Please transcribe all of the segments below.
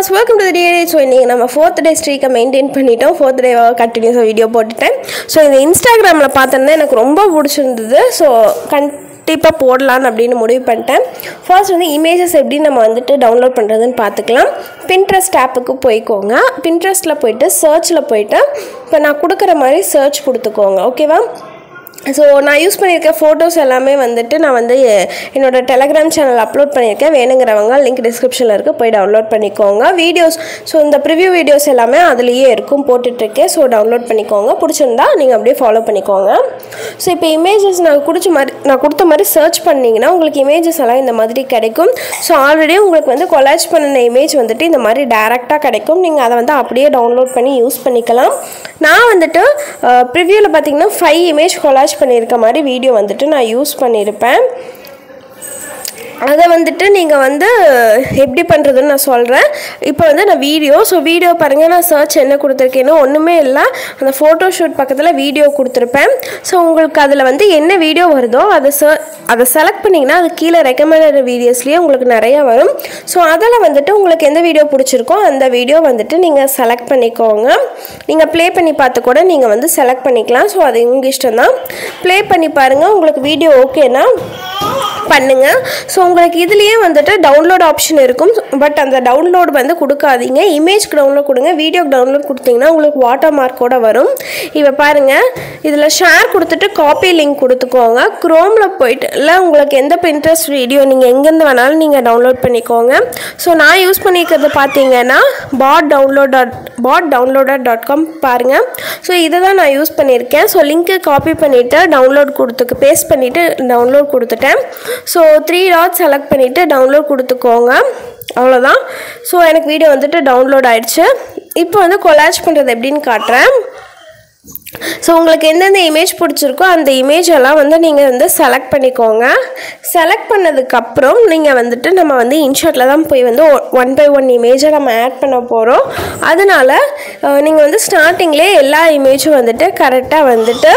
viewers, welcome to the day. So இன்னைக்கு நம்ம 4th day streak மெயின்टेन பண்ணிட்டோம். 4th day கண்டினியூஸா வீடியோ போட்டுட்டேன். ஸோ இந்த இன்ஸ்டாகிராமில் பார்த்தேன்னா எனக்கு ரொம்ப பிடிச்சிருந்தது. ஸோ கண்டிப்பாக போடலான்னு அப்படின்னு முடிவு பண்ணிட்டேன். ஃபர்ஸ்ட் வந்து இமேஜஸ் எப்படி நம்ம வந்துட்டு டவுன்லோட் பண்ணுறதுன்னு பார்த்துக்கலாம். பின்ட்ரெஸ்ட் ஆப்புக்கு போய்க்கோங்க. பின்ட்ரெஸ்ட்டில் போய்ட்டு சர்ச்சில் போய்ட்டு இப்போ நான் கொடுக்குற மாதிரி சர்ச் கொடுத்துக்கோங்க. ஓகேவா? ஸோ நான் யூஸ் பண்ணியிருக்க ஃபோட்டோஸ் எல்லாமே வந்துட்டு நான் வந்து என்னோடய டெலகிராம் சேனல் அப்லோட் பண்ணியிருக்கேன். வேணுங்கிறவங்க லிங்க் டிஸ்கிரிப்ஷனில் இருக்குது, போய் டவுன்லோட் பண்ணிக்கோங்க. வீடியோஸ் ஸோ இந்த ப்ரிவ்யூ வீடியோஸ் எல்லாமே அதுலேயே இருக்கும், போட்டுட்ருக்கேன். ஸோ டவுன்லோட் பண்ணிக்கோங்க. பிடிச்சிருந்தா நீங்கள் அப்படியே ஃபாலோ பண்ணிக்கோங்க. ஸோ இப்போ இமேஜஸ் நான் கொடுத்த மாதிரி சர்ச் பண்ணிங்கன்னா உங்களுக்கு இமேஜஸ் எல்லாம் இந்த மாதிரி கிடைக்கும். ஸோ ஆல்ரெடி உங்களுக்கு வந்து கொலாஜ் பண்ணின இமேஜ் வந்துட்டு இந்த மாதிரி டேரெக்டாக கிடைக்கும். நீங்கள் அதை வந்து அப்படியே டவுன்லோட் பண்ணி யூஸ் பண்ணிக்கலாம். நான் வந்துட்டு ப்ரிவ்யூவில் பார்த்தீங்கன்னா 5 இமேஜ் கொலாஜ் பண்ணியிருக்க மாதிரி வீடியோ வந்துட்டு நான் யூஸ் பண்ணியிருப்பேன். அதை வந்துட்டு நீங்கள் வந்து எப்படி பண்ணுறதுன்னு நான் சொல்கிறேன். இப்போ வந்து நான் வீடியோ பாருங்கள், நான் சர்ச் என்ன கொடுத்துருக்கேன்னா ஒன்றுமே இல்லை, அந்த ஃபோட்டோஷூட் பக்கத்தில் வீடியோ கொடுத்துருப்பேன். ஸோ உங்களுக்கு அதில் வந்து என்ன வீடியோ வருதோ அதை செலக்ட் பண்ணிங்கன்னா அது கீழே ரெக்கமெண்டட் வீடியோஸ்லேயே உங்களுக்கு நிறையா வரும். ஸோ அதில் வந்துட்டு உங்களுக்கு எந்த வீடியோ பிடிச்சிருக்கோ அந்த வீடியோ வந்துட்டு நீங்கள் செலக்ட் பண்ணிக்கோங்க. நீங்கள் ப்ளே பண்ணி பார்த்து கூட நீங்கள் வந்து செலக்ட் பண்ணிக்கலாம். ஸோ அது உங்கள் இஷ்டம் தான். ப்ளே பண்ணி பாருங்கள். உங்களுக்கு வீடியோ ஓகேனா பண்ணுங்கள். ஸோ உங்களுக்கு இதுலேயே வந்துட்டு டவுன்லோட் ஆப்ஷன் இருக்கும். பட் அந்த டவுன்லோட் வந்து கொடுக்காதீங்க. இமேஜ்க்கு டவுன்லோட் கொடுங்க. வீடியோக்கு டவுன்லோட் கொடுத்தீங்கன்னா உங்களுக்கு வாட்டர் மார்க்கோட வரும். இப்போ பாருங்கள், இதில் ஷேர் கொடுத்துட்டு காப்பி லிங்க் கொடுத்துக்கோங்க. க்ரோமில் போய்ட்டு இல்லை உங்களுக்கு எந்த பின்ட்ரெஸ்ட் வீடியோ நீங்கள் எங்கேருந்து வேணாலும் நீங்கள் டவுன்லோட் பண்ணிக்கோங்க. ஸோ நான் யூஸ் பண்ணிக்கிறது பார்த்தீங்கன்னா botdownloader.com பாருங்கள். ஸோ இதை தான் நான் யூஸ் பண்ணியிருக்கேன். ஸோ லிங்க்கு காப்பி பண்ணிவிட்டு டவுன்லோட் பேஸ்ட் பண்ணிவிட்டு டவுன்லோட் கொடுத்துட்டேன். ஸோ 3 டாட் செலக்ட் பண்ணிவிட்டு டவுன்லோட் கொடுத்துக்கோங்க. அவ்வளோதான். ஸோ எனக்கு வீடியோ வந்துட்டு டவுன்லோட் ஆகிடுச்சு. இப்போ வந்து கொலாஜ் பண்ணுறது எப்படின்னு காட்டுறேன். ஸோ உங்களுக்கு எந்தெந்த இமேஜ் பிடிச்சிருக்கோ அந்த இமேஜ் எல்லாம் வந்து நீங்கள் வந்து செலக்ட் பண்ணிக்கோங்க. செலக்ட் பண்ணதுக்கப்புறம் நீங்கள் வந்துட்டு நம்ம வந்து இன்ஷாட்டில் தான் போய் வந்து 1 by 1 இமேஜை நம்ம ஆட் பண்ண போகிறோம். அதனால் நீங்கள் வந்து ஸ்டார்டிங்லேயே எல்லா இமேஜும் வந்துட்டு கரெக்டாக வந்துட்டு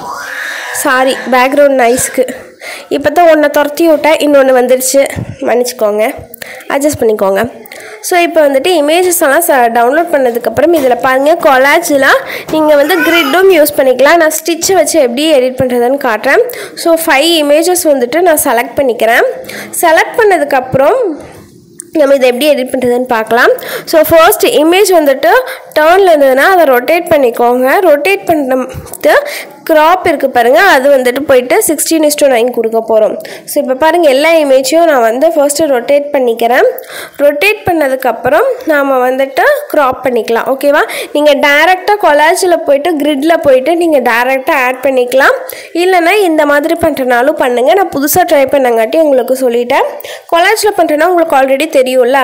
பேக்ரவுண்ட் நாய்ஸ்க்கு இப்போ தான் ஒன்றை துரத்தி விட்டேன், இன்னொன்று வந்துடுச்சு, மன்னிச்சிக்கோங்க, அட்ஜஸ்ட் பண்ணிக்கோங்க. ஸோ இப்போ வந்துட்டு இமேஜஸ் எல்லாம் டவுன்லோட் பண்ணதுக்கப்புறம் இதில் பாருங்கள், கொலாஜ்லாம் நீங்கள் வந்து கிரிட்டும் யூஸ் பண்ணிக்கலாம். நான் ஸ்டிச்சை வச்சு எப்படி எடிட் பண்ணுறதுன்னு காட்டுறேன். ஸோ 5 இமேஜஸ் வந்துட்டு நான் செலக்ட் பண்ணிக்கிறேன். செலக்ட் பண்ணதுக்கப்புறம் நம்ம இதை எப்படி எடிட் பண்ணுறதுன்னு பார்க்கலாம். ஸோ ஃபர்ஸ்ட் இமேஜ் வந்துட்டு டர்னில் இருந்ததுன்னா அதை ரொட்டேட் பண்ணிக்கோங்க. ரொட்டேட் பண்ணிட்டு க்ராப் இருக்குது பாருங்கள், அது வந்துட்டு போயிட்டு 16:9 கொடுக்க போகிறோம். ஸோ இப்போ பாருங்கள், எல்லா இமேஜையும் நான் வந்து ஃபர்ஸ்ட்டு ரொட்டேட் பண்ணிக்கிறேன். ரொட்டேட் பண்ணதுக்கப்புறம் நாம் வந்துட்டு க்ராப் பண்ணிக்கலாம். ஓகேவா? நீங்கள் டைரெக்டாக கொலாஜில் போய்ட்டு கிரிட்டில் போய்ட்டு நீங்கள் டைரெக்டாக ஆட் பண்ணிக்கலாம். இல்லைனா இந்த மாதிரி பண்ணுறனாலும் பண்ணுங்கள். நான் புதுசாக ட்ரை பண்ணங்காட்டி உங்களுக்கு சொல்லிட்டேன். கொலாஜில் பண்ணுறேன்னா உங்களுக்கு ஆல்ரெடி தெரியும்ல.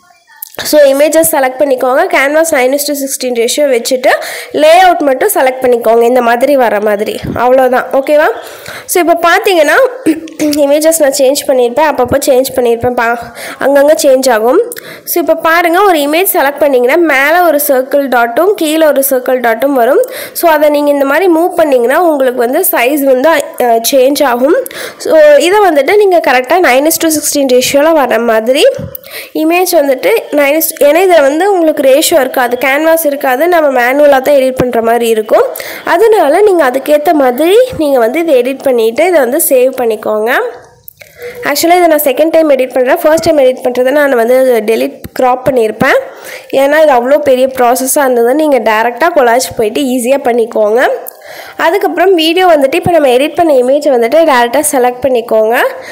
ஸோ இமேஜஸ் செலக்ட் பண்ணிக்கோங்க. கேன்வாஸ் 9:16 ரேஷியோ வச்சுட்டு லே அவுட் மட்டும் செலக்ட் பண்ணிக்கோங்க, இந்த மாதிரி வர மாதிரி. அவ்வளோதான். ஓகேவா? ஸோ இப்போ பார்த்தீங்கன்னா இமேஜஸ் நான் சேஞ்ச் பண்ணியிருப்பேன், அப்பப்போ சேஞ்ச் பண்ணியிருப்பேன், அங்கங்கே சேஞ்ச் ஆகும். ஸோ இப்போ பாருங்கள், ஒரு இமேஜ் செலக்ட் பண்ணிங்கன்னா மேலே ஒரு சர்க்கிள் டாட்டும் கீழே ஒரு சர்க்கிள் டாட்டும் வரும். ஸோ அதை நீங்கள் இந்த மாதிரி மூவ் பண்ணிங்கன்னா உங்களுக்கு வந்து சைஸ் வந்து சேஞ்ச் ஆகும். ஸோ இதை வந்துட்டு நீங்கள் கரெக்டாக 9:16 ரேஷியோவில் வர மாதிரி இமேஜ் வந்துட்டு ஏன்னா இதில் வந்து உங்களுக்கு ரேஷியோ இருக்காது, கேன்வாஸ் இருக்காது, நம்ம மேனுவலாக தான் எடிட் பண்ணுற மாதிரி இருக்கும். அதனால நீங்கள் அதுக்கேற்ற மாதிரி நீங்கள் வந்து இதை எடிட் பண்ணிவிட்டு இதை வந்து சேவ் பண்ணிக்கோங்க. ஆக்சுவலாக இதை நான் செகண்ட் டைம் எடிட் பண்ணுறேன். ஃபர்ஸ்ட் டைம் எடிட் பண்ணுறதை நான் வந்து க்ராப் பண்ணியிருப்பேன். ஏன்னா இது அவ்வளோ பெரிய ப்ராசஸாக இருந்தது. நீங்கள் டேரெக்டாக கொலாஜ் போயிட்டு ஈஸியாக பண்ணிக்கோங்க. அதுக்கப்புறம் வீடியோ வந்துட்டு இப்போ நம்ம எடிட் பண்ண இமேஜை வந்துட்டு டேரெக்டாக செலக்ட் பண்ணிக்கோங்க.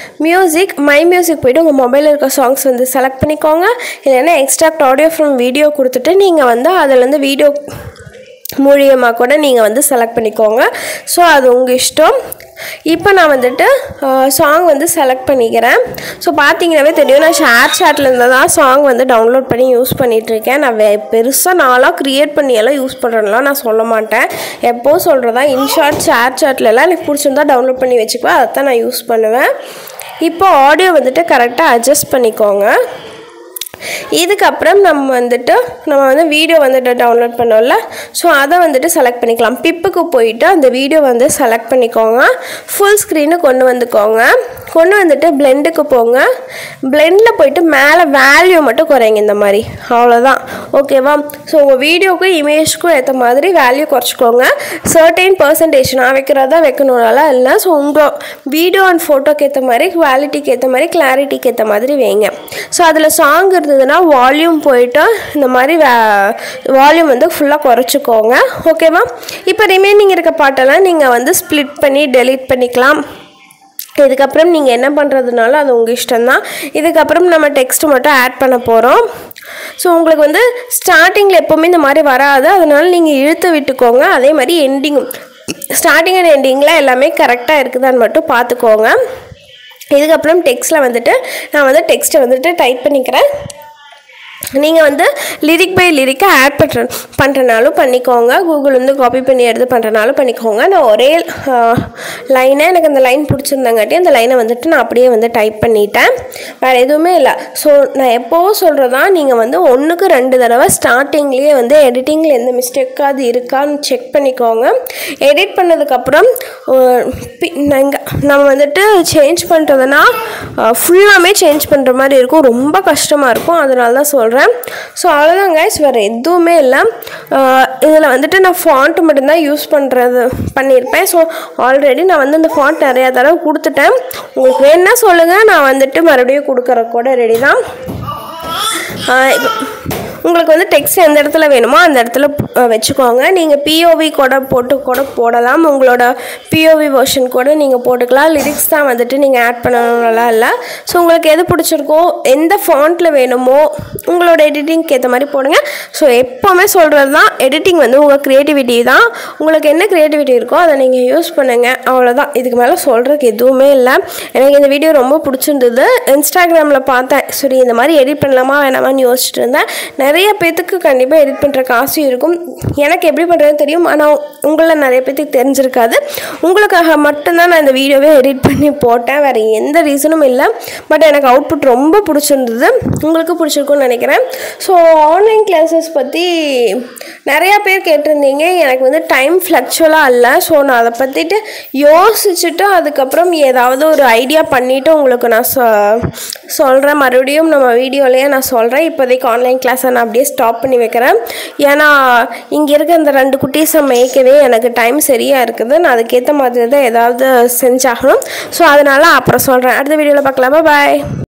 மை மியூசிக் போய்ட்டு உங்கள் மொபைலில் இருக்க சாங்ஸ் வந்து செலக்ட் பண்ணிக்கோங்க. இல்லைன்னா எக்ஸ்ட்ராக்ட் ஆடியோ ஃப்ரம் வீடியோ கொடுத்துட்டு நீங்கள் வந்து அதிலேருந்து வீடியோ மூலியமாக கூட நீங்கள் வந்து செலக்ட் பண்ணிக்கோங்க. ஸோ அது உங்கள் இஷ்டம். இப்போ நான் வந்துட்டு சாங் வந்து செலக்ட் பண்ணிக்கிறேன். ஸோ பார்த்தீங்கன்னாவே தெரியும், நான் ஷேர்சாட்லேருந்து தான் சாங் வந்து டவுன்லோட் பண்ணி யூஸ் பண்ணிகிட்ருக்கேன். நான் பெருசாக நாளாக க்ரியேட் பண்ணியெல்லாம் யூஸ் பண்ணுறேன்லாம் நான் சொல்ல மாட்டேன். எப்போது சொல்கிறதா இன்ஷாட் ஷேர்சாட்லலாம் எனக்கு பிடிச்சிருந்தா டவுன்லோட் பண்ணி வச்சுக்குவேன், அதை தான் நான் யூஸ் பண்ணுவேன். இப்போ ஆடியோ வந்துட்டு கரெக்டாக அட்ஜஸ்ட் பண்ணிக்கோங்க. இதுக்கப்புறம் நம்ம வந்து வீடியோ வந்துட்டு டவுன்லோட் பண்ணோம்ல, ஸோ அதை வந்துட்டு செலக்ட் பண்ணிக்கலாம். பிப்புக்கு போயிட்டு அந்த வீடியோ வந்து செலக்ட் பண்ணிக்கோங்க. ஃபுல் ஸ்க்ரீனு கொண்டு வந்துக்கோங்க. கொண்டு வந்துட்டு பிளெண்டுக்கு போங்க. பிளெண்டில் போயிட்டு மேலே வேல்யூ மட்டும் குறைங்க இந்த மாதிரி, அவ்வளோதான். ஓகேவா? ஸோ உங்கள் வீடியோக்கும் இமேஜ்க்கும் ஏற்ற மாதிரி வேல்யூ குறைச்சிக்கோங்க. சர்டைன் பர்சன்டேஜ் நான் வைக்கிறதா வைக்கணும்னால இல்லை. ஸோ உங்கள் வீடியோ அண்ட் ஃபோட்டோக்கு ஏற்ற மாதிரி, குவாலிட்டிக்கு ஏற்ற மாதிரி, கிளாரிட்டிக்கு ஏற்ற மாதிரி வைங்க. ஸோ அதில் சாங் இருந்ததுன்னா வால்யூம் போயிட்டு இந்த மாதிரி வால்யூம் வந்து ஃபுல்லாக குறைச்சிக்கோங்க. ஓகேவா? இப்போ ரிமைனிங் இருக்க பாட்டெல்லாம் நீங்கள் வந்து ஸ்ப்ளிட் பண்ணி டெலீட் பண்ணிக்கலாம். இதுக்கப்புறம் நீங்கள் என்ன பண்ணுறதுனாலும் அது உங்கள் இஷ்டம்தான். இதுக்கப்புறம் நம்ம டெக்ஸ்ட்டு மட்டும் ஆட் பண்ண போகிறோம். ஸோ உங்களுக்கு வந்து ஸ்டார்டிங்கில் எப்போவுமே இந்த மாதிரி வராது, அதனால நீங்கள் இழுத்து விட்டுக்கோங்க. அதே மாதிரி எண்டிங்கும், ஸ்டார்டிங் அண்ட் எண்டிங்கில் எல்லாமே கரெக்டாக இருக்குதான்னு மட்டும் பார்த்துக்கோங்க. இதுக்கப்புறம் டெக்ஸ்ட்டில் வந்துட்டு நான் வந்து டெக்ஸ்ட்டை வந்துட்டு டைப் பண்ணிக்கிறேன். நீங்கள் வந்து லிரிக் பை லிரிக்கை ஆட் பண்ணுறனாலும் பண்ணிக்கோங்க. கூகுள் வந்து காப்பி பண்ணி எடுத்து பண்ணுறனாலும் பண்ணிக்கோங்க. நான் ஒரே லைனை, எனக்கு அந்த லைன் பிடிச்சிருந்தாங்காட்டி அந்த லைனை வந்துட்டு நான் அப்படியே வந்து டைப் பண்ணிட்டேன். வேறு எதுவுமே இல்லை. ஸோ நான் எப்போவும் சொல்கிறதான், நீங்கள் வந்து 1க்கு 2 தடவை ஸ்டார்டிங்லேயே வந்து எடிட்டிங்கில் எந்த மிஸ்டேக்காவது இருக்கான்னு செக் பண்ணிக்கோங்க. எடிட் பண்ணதுக்கப்புறம் நம்ம வந்துட்டு சேஞ்ச் பண்ணுறதுனா ஃபுல்லாமே சேஞ்ச் பண்ணுற மாதிரி இருக்கும், ரொம்ப கஷ்டமாக இருக்கும். அதனால தான் சொல்கிறேன். ஸோ அவ்வளோதான் கைஸ், வேறு எதுவுமே இல்லை. இதில் வந்துட்டு நான் ஃபாண்ட் மட்டும்தான் யூஸ் பண்ணியிருப்பேன். ஸோ ஆல்ரெடி நான் வந்து அந்த ஃபாண்ட் நிறையா தடவை கொடுத்துட்டேன். உங்களுக்கு வேணுன்னா சொல்லுங்கள், நான் வந்துட்டு மறுபடியும் கொடுக்குற கூட ரெடி தான். உங்களுக்கு வந்து டெக்ஸ்ட் எந்த இடத்துல வேணுமோ அந்த இடத்துல வச்சுக்கோங்க. நீங்கள் பிஓவி கூட போடலாம். உங்களோட பிஓவி வெர்ஷன் கூட நீங்கள் போட்டுக்கலாம். லிரிக்ஸ் தான் வந்துட்டு நீங்கள் ஆட் பண்ணணும்லாம் இல்லை. ஸோ உங்களுக்கு எது பிடிச்சிருக்கோ, எந்த ஃபாண்ட்டில் வேணுமோ உங்களோட எடிட்டிங்க்கு ஏற்ற மாதிரி போடுங்க. ஸோ எப்போவுமே சொல்கிறது தான், எடிட்டிங் வந்து உங்கள் க்ரியேட்டிவிட்டி தான். உங்களுக்கு என்ன க்ரியேட்டிவிட்டி இருக்கோ அதை நீங்கள் யூஸ் பண்ணுங்கள், அவ்வளோதான். இதுக்கு மேலே சொல்கிறதுக்கு எதுவுமே இல்லை. எனக்கு இந்த வீடியோ ரொம்ப பிடிச்சிருந்தது. இன்ஸ்டாகிராமில் பார்த்தேன், சரி இந்த மாதிரி எடிட் பண்ணலாமா வேணாமான்னு யோசிச்சுட்டு இருந்தேன். நிறைய பேத்துக்கு கண்டிப்பாக எடிட் பண்ணுற காசு இருக்கும். எனக்கு எப்படி பண்ணுறதுன்னு தெரியும், ஆனால் உங்களில் நிறைய பேத்துக்கு தெரிஞ்சிருக்காது. உங்களுக்காக மட்டும்தான் நான் இந்த வீடியோவே எடிட் பண்ணி போட்டேன், வேறு எந்த ரீசனும் இல்லை. பட் எனக்கு அவுட்புட் ரொம்ப பிடிச்சிருந்தது, உங்களுக்கு பிடிச்சிருக்குன்னு நினைக்கிறேன். ஸோ ஆன்லைன் கிளாஸஸ் பற்றி நிறையா பேர் கேட்டிருந்தீங்க. எனக்கு வந்து டைம் ஃப்ளக்சுவலாக இல்லை. ஸோ நான் அதை பற்றிட்டு யோசிச்சுட்டு அதுக்கப்புறம் ஏதாவது ஒரு ஐடியா பண்ணிவிட்டு உங்களுக்கு நான் சொல்கிறேன். மறுபடியும் நம்ம வீடியோலேயே நான் சொல்கிறேன். இப்போதைக்கு ஆன்லைன் கிளாஸை நான் அப்படியே ஸ்டாப் பண்ணி வைக்கிறேன். ஏன்னா இங்கே இருக்க அந்த 2 குட்டீஸை மேய்க்கவே எனக்கு டைம் சரியாக இருக்குது. நான் அதுக்கேற்ற மாதிரி தான் ஏதாவது செஞ்சாகணும். ஸோ அதனால் அப்புறம் சொல்கிறேன். அடுத்த வீடியோவில் பார்க்கலாமா? பாய்.